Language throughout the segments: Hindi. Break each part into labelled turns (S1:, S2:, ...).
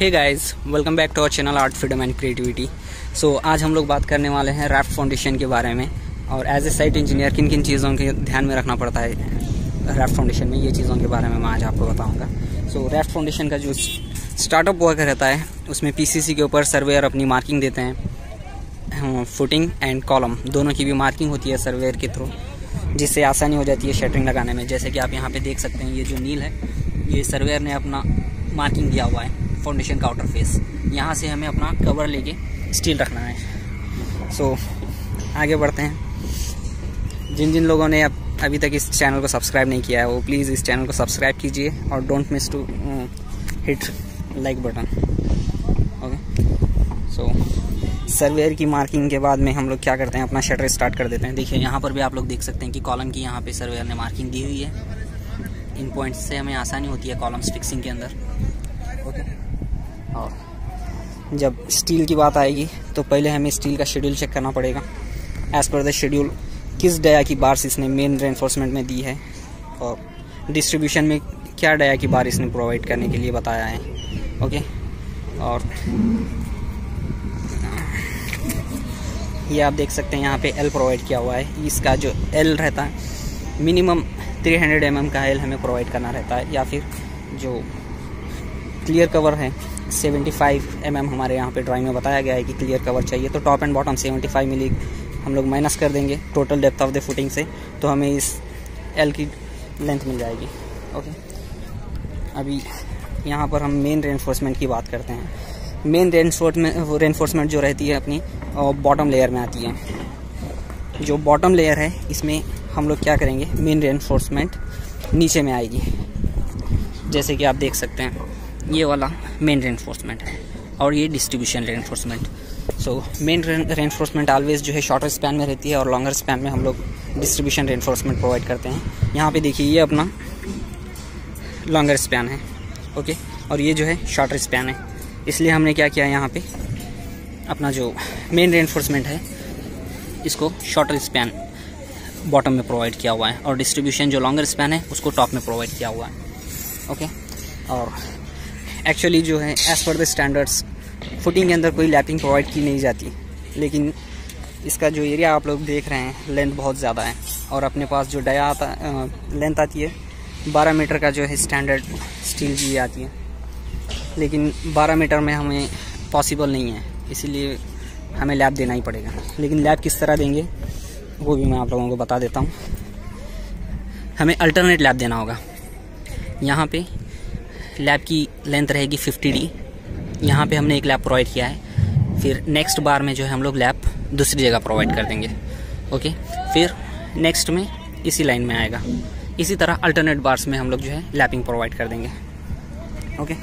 S1: Hey guys, welcome back to our channel Art Freedom and Creativity. So आज हम लोग बात करने वाले हैं राफ्ट फाउंडेशन के बारे में और एज ए साइट इंजीनियर किन किन चीज़ों के ध्यान में रखना पड़ता है राफ्ट फाउंडेशन में, ये चीज़ों के बारे में मैं आज आपको बताऊंगा। सो राफ्ट फाउंडेशन का जो स्टार्टअप वर्क रहता है उसमें पीसीसी के ऊपर सर्वेयर अपनी मार्किंग देते हैं, फुटिंग एंड कॉलम दोनों की भी मार्किंग होती है सर्वेयर के थ्रू, जिससे आसानी हो जाती है शटरिंग लगाने में। जैसे कि आप यहाँ पे देख सकते हैं, ये जो नील है ये सर्वेयर ने अपना मार्किंग दिया हुआ है फाउंडेशन का आउटर फेस। यहाँ से हमें अपना कवर लेके स्टील रखना है। सो आगे बढ़ते हैं। जिन जिन लोगों ने अभी तक इस चैनल को सब्सक्राइब नहीं किया है वो प्लीज़ इस चैनल को सब्सक्राइब कीजिए और don't miss to hit like button. Okay, so surveyor की मार्किंग के बाद में हम लोग क्या करते हैं, अपना शटर स्टार्ट कर देते हैं। देखिए यहाँ पर भी आप लोग देख सकते हैं कि कॉलम की यहाँ पे सर्वेयर ने मार्किंग दी हुई है। इन पॉइंट्स से हमें आसानी होती है कॉलम्स फिक्सिंग के अंदर। ओके, और जब स्टील की बात आएगी तो पहले हमें स्टील का शेड्यूल चेक करना पड़ेगा। एज़ पर द शेड्यूल किस डाया की बार्स इसने मेन रेनफोर्समेंट में दी है और डिस्ट्रीब्यूशन में क्या डाया की बार इसने प्रोवाइड करने के लिए बताया है। ओके, और ये आप देख सकते हैं यहाँ पे एल प्रोवाइड किया हुआ है। इसका जो एल रहता है मिनिमम 300 mm का एल हमें प्रोवाइड करना रहता है, या फिर जो क्लियर कवर है 75 mm हमारे यहाँ पे ड्राइंग में बताया गया है कि क्लियर कवर चाहिए। तो टॉप एंड बॉटम 75 मिली हम लोग माइनस कर देंगे total depth of the footing से, तो हमें इस एल की लेंथ मिल जाएगी। ओके, अभी यहाँ पर हम मेन रेनफोर्समेंट की बात करते हैं। मेन रेनफोर्समेंट जो रहती है अपनी बॉटम लेयर में आती है। जो बॉटम लेयर है इसमें हम लोग क्या करेंगे, मेन रेनफोर्समेंट नीचे में आएगी। जैसे कि आप देख सकते हैं ये वाला मेन रेनफोर्समेंट है और ये distribution reinforcement. So main reinforcement always जो है शॉर्टर स्पैन में रहती है और लॉन्गर स्पैन में हम लोग डिस्ट्रीब्यूशन रेनफोर्समेंट प्रोवाइड करते हैं। यहाँ पे देखिए ये अपना लॉन्गर स्पैन है। ओके, और ये जो है शॉर्टर स्पैन है, इसलिए हमने क्या किया यहाँ पे अपना जो मेन रेनफोर्समेंट है इसको शॉर्टर स्पैन बॉटम में प्रोवाइड किया हुआ है और डिस्ट्रीब्यूशन जो लॉन्गर स्पैन है उसको टॉप में प्रोवाइड किया हुआ है। ओके, और एक्चुअली जो है as per the standards footing के अंदर कोई लैपिंग प्रोवाइड की नहीं जाती, लेकिन इसका जो एरिया आप लोग देख रहे हैं लेंथ बहुत ज़्यादा है और अपने पास जो डाया आता लेंथ आती है 12 मीटर का जो है स्टैंडर्ड स्टील जी आती है, लेकिन 12 मीटर में हमें पॉसिबल नहीं है, इसीलिए हमें लैप देना ही पड़ेगा। लेकिन लैप किस तरह देंगे वो भी मैं आप लोगों को बता देता हूँ। हमें अल्टरनेट लैप देना होगा। यहाँ पे लैप की लेंथ रहेगी 50D, यहाँ पे हमने एक लैप प्रोवाइड किया है। फिर नेक्स्ट बार में जो है हम लोग लैप दूसरी जगह प्रोवाइड कर देंगे। ओके, फिर नेक्स्ट में इसी लाइन में आएगा। इसी तरह अल्टरनेट बार्स में हम लोग जो है लैपिंग प्रोवाइड कर देंगे। ओके,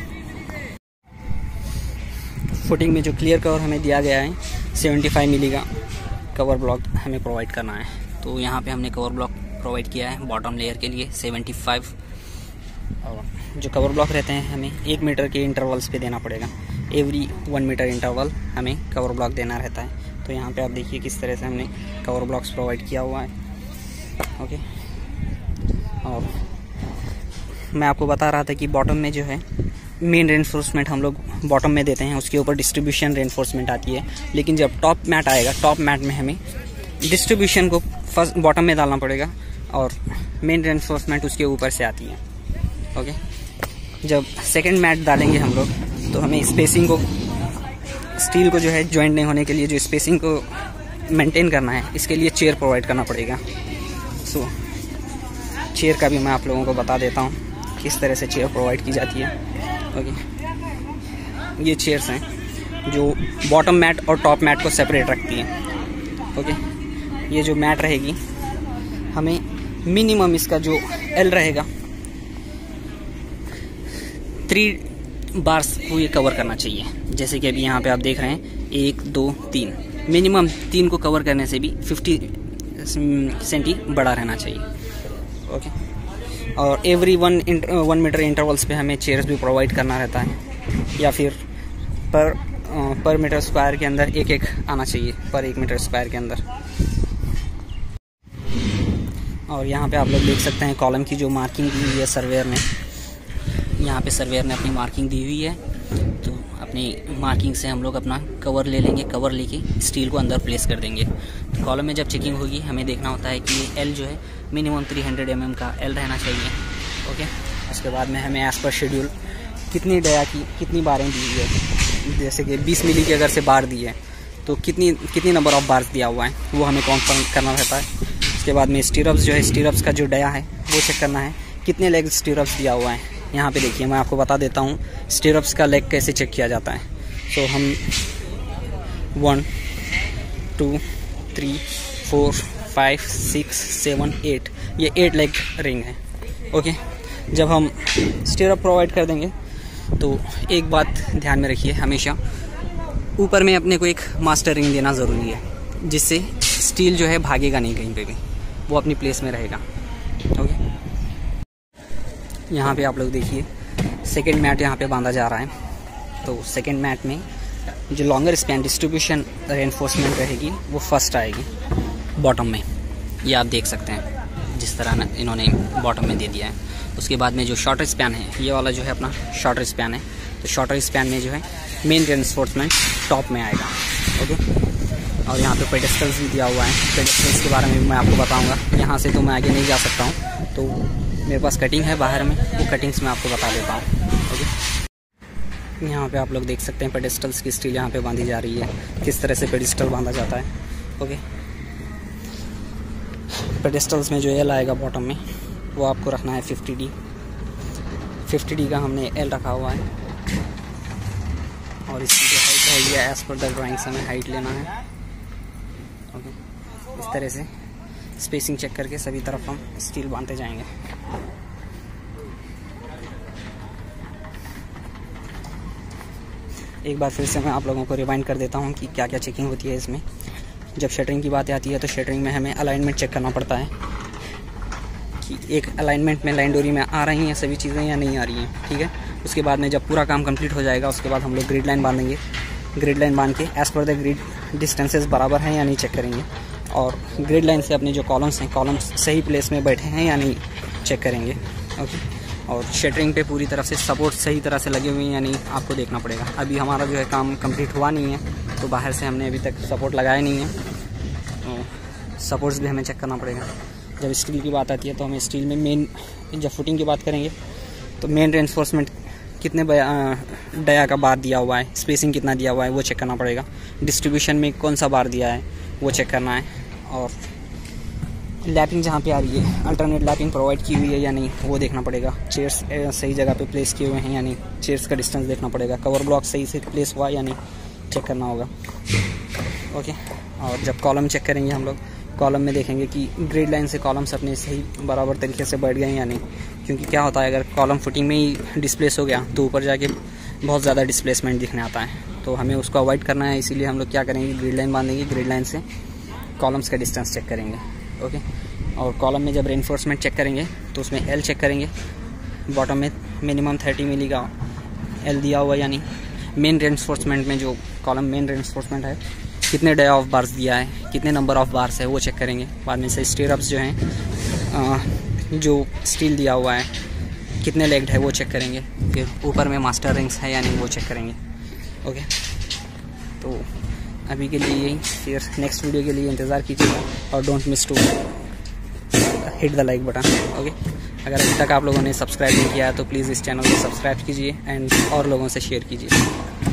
S1: फुटिंग में जो क्लियर कवर हमें दिया गया है 75 मिली का कवर ब्लॉक हमें प्रोवाइड करना है, तो यहाँ पे हमने कवर ब्लॉक प्रोवाइड किया है बॉटम लेयर के लिए 75। और जो कवर ब्लॉक रहते हैं हमें 1 मीटर के इंटरवल्स पे देना पड़ेगा। एवरी 1 मीटर इंटरवल हमें कवर ब्लॉक देना रहता है। तो यहाँ पे आप देखिए किस तरह से हमने कवर ब्लॉक्स प्रोवाइड किया हुआ है। ओके, और मैं आपको बता रहा था कि बॉटम में जो है मेन रेनफोर्समेंट हम लोग बॉटम में देते हैं, उसके ऊपर डिस्ट्रीब्यूशन रेनफोर्समेंट आती है। लेकिन जब टॉप मैट आएगा, टॉप मैट में हमें डिस्ट्रीब्यूशन को फर्स्ट बॉटम में डालना पड़ेगा और मेन रेनफोर्समेंट उसके ऊपर से आती है। ओके, जब सेकंड मैट डालेंगे हम लोग तो हमें स्पेसिंग को, स्टील को जो है जॉइंट नहीं होने के लिए जो स्पेसिंग को मेंटेन करना है, इसके लिए चेयर प्रोवाइड करना पड़ेगा। सो चेयर का भी मैं आप लोगों को बता देता हूँ किस तरह से चेयर प्रोवाइड की जाती है। ओके, ये चेयर्स हैं जो बॉटम मैट और टॉप मैट को सेपरेट रखती हैं। ओके, ये जो मैट रहेगी हमें मिनिमम इसका जो एल रहेगा 3 बार्स को ये कवर करना चाहिए। जैसे कि अभी यहाँ पे आप देख रहे हैं 1 2 3, मिनिमम 3 को कवर करने से भी 50 सेंटी बड़ा रहना चाहिए। ओके, और एवरी 1 मीटर इंटरवल्स पे हमें चेयर्स भी प्रोवाइड करना रहता है, या फिर पर मीटर स्क्वायर के अंदर एक आना चाहिए, पर 1 मीटर स्क्वायर के अंदर। और यहाँ पे आप लोग देख सकते हैं कॉलम की जो मार्किंग की हुई है सर्वेयर ने, यहाँ पे सर्वेयर ने अपनी मार्किंग दी हुई है, तो अपनी मार्किंग से हम लोग अपना कवर ले लेंगे। कवर लेके स्टील को अंदर प्लेस कर देंगे। तो कॉलम में जब चेकिंग होगी हमें देखना होता है कि ये एल जो है मिनिमम 300 mm का एल रहना चाहिए। ओके, उसके बाद में हमें एज़ पर शेड्यूल कितनी डया की कितनी बारें दी हुई है, जैसे कि 20 मिली की अगर से बार दी है तो कितनी नंबर ऑफ बार्स दिया हुआ है वो हमें काउंट करना रहता है। उसके बाद में स्टीरअप्स जो है, स्टीरअप्स का जो डया है वो चेक करना है, कितने लेग स्टीरअप्स दिया हुआ है। यहाँ पे देखिए मैं आपको बता देता हूँ स्टीरअप्स का लेग कैसे चेक किया जाता है। सो हम 1 2 3 4 5 6 7 8 ये 8 लेग रिंग है। ओके, जब हम स्टीरअप प्रोवाइड कर देंगे तो एक बात ध्यान में रखिए, हमेशा ऊपर में अपने को एक मास्टर रिंग देना ज़रूरी है, जिससे स्टील जो है भागेगा नहीं कहीं पे भी, वो अपनी प्लेस में रहेगा। ओके, यहाँ पे आप लोग देखिए सेकेंड मैट यहाँ पे बांधा जा रहा है। तो सेकेंड मैट में जो लॉन्गर स्पैन डिस्ट्रीब्यूशन रेनफोर्समेंट रहेगी वो फर्स्ट आएगी बॉटम में। ये आप देख सकते हैं जिस तरह इन्होंने बॉटम में दे दिया है। उसके बाद में जो शॉर्टर स्पैन है, ये वाला जो है अपना शॉर्टर स्पैन है, तो शॉर्टर स्पैन में जो है मेन रेनफोर्समेंट टॉप में आएगा। ओके, और यहाँ पे पेडेस्टल्स भी दिया हुआ है। पेडेस्टल्स के बारे में भी मैं आपको बताऊँगा। यहाँ से तो मैं आगे नहीं जा सकता हूँ, तो मेरे पास कटिंग है बाहर में, वो कटिंग्स मैं आपको बता देता हूँ। ओके, यहाँ पे आप लोग देख सकते हैं पेडेस्टल्स की स्टील यहाँ पे बांधी जा रही है, किस तरह से पेडेस्टल बांधा जाता है। ओके, पेडेस्टल्स में जो एल आएगा बॉटम में वो आपको रखना है 50D। 50D का हमने एल रखा हुआ है, और इसकी जो हाइट है ये एज़ पर द ड्राइंग से हमें हाइट लेना है। ओके, इस तरह से स्पेसिंग चेक करके सभी तरफ हम स्टील बांधते जाएंगे। एक बार फिर से मैं आप लोगों को रिमाइंड कर देता हूँ कि क्या क्या चेकिंग होती है इसमें। जब शटरिंग की बात आती है तो शटरिंग में हमें अलाइनमेंट चेक करना पड़ता है कि एक अलाइनमेंट में लाइन डोरी में आ रही हैं सभी चीज़ें या नहीं आ रही हैं। ठीक है, उसके बाद में जब पूरा काम कंप्लीट हो जाएगा उसके बाद हम लोग ग्रिड लाइन बांधेंगे। ग्रिड लाइन बांध के as per the grid distances बराबर हैं या नहीं चेक करेंगे, और ग्रिड लाइन से अपने जो कॉलम्स हैं, कॉलम्स सही प्लेस में बैठे हैं या नहीं चेक करेंगे। ओके, और शटरिंग पे पूरी तरह से सपोर्ट सही तरह से लगे हुए हैं या नहीं आपको देखना पड़ेगा। अभी हमारा जो है काम कंप्लीट हुआ नहीं है, तो बाहर से हमने अभी तक सपोर्ट लगाया नहीं है, तो सपोर्ट्स भी हमें चेक करना पड़ेगा। जब स्टील की बात आती है तो हमें स्टील में मेन, जब फुटिंग की बात करेंगे तो मेन रेनफोर्समेंट कितने डया का बार दिया हुआ है, स्पेसिंग कितना दिया हुआ है वो चेक करना पड़ेगा। डिस्ट्रीब्यूशन में कौन सा बार दिया है वो चेक करना है, और लैपिंग जहाँ पे आ रही है अल्टरनेट लैपिंग प्रोवाइड की हुई है या नहीं वो देखना पड़ेगा। चेयर्स सही जगह पे प्लेस किए हुए हैं या नहीं, चेयर्स का डिस्टेंस देखना पड़ेगा। कवर ब्लॉक सही से प्लेस हुआ या नहीं चेक करना होगा। ओके, और जब कॉलम चेक करेंगे हम लोग, कॉलम में देखेंगे कि ग्रिड लाइन से कॉलम्स अपने सही बराबर तरीके से बैठ गए या नहीं, क्योंकि क्या होता है अगर कॉलम फुटिंग में ही डिस्प्लेस हो गया तो ऊपर जाके बहुत ज़्यादा डिस्प्लेसमेंट दिखने आता है, तो हमें उसको अवॉइड करना है। इसीलिए हम लोग क्या करेंगे, ग्रिड लाइन बांधेंगे, ग्रिड लाइन से कॉलम्स का डिस्टेंस चेक करेंगे। ओके, और कॉलम में जब रेनफोर्समेंट चेक करेंगे तो उसमें एल चेक करेंगे, बॉटम में मिनिमम 30 मिली का एल दिया हुआ या नहीं। मेन रेनफोर्समेंट में जो कॉलम मेन रेनफोर्समेंट है कितने डे ऑफ बार्स दिया है, कितने नंबर ऑफ बार्स है वो चेक करेंगे। बाद में से स्टीरअप्स जो हैं, जो स्टील दिया हुआ है कितने लेग्ड है वो चेक करेंगे। फिर ऊपर में मास्टर रिंग्स है या नहीं वो चेक करेंगे। ओके, तो अभी के लिए यही, फिर नेक्स्ट वीडियो के लिए इंतज़ार कीजिएगा, और don't miss to hit the like button. Okay, अगर अभी तक आप लोगों ने सब्सक्राइब नहीं किया है तो प्लीज़ इस चैनल को सब्सक्राइब कीजिए एंड और लोगों से शेयर कीजिए।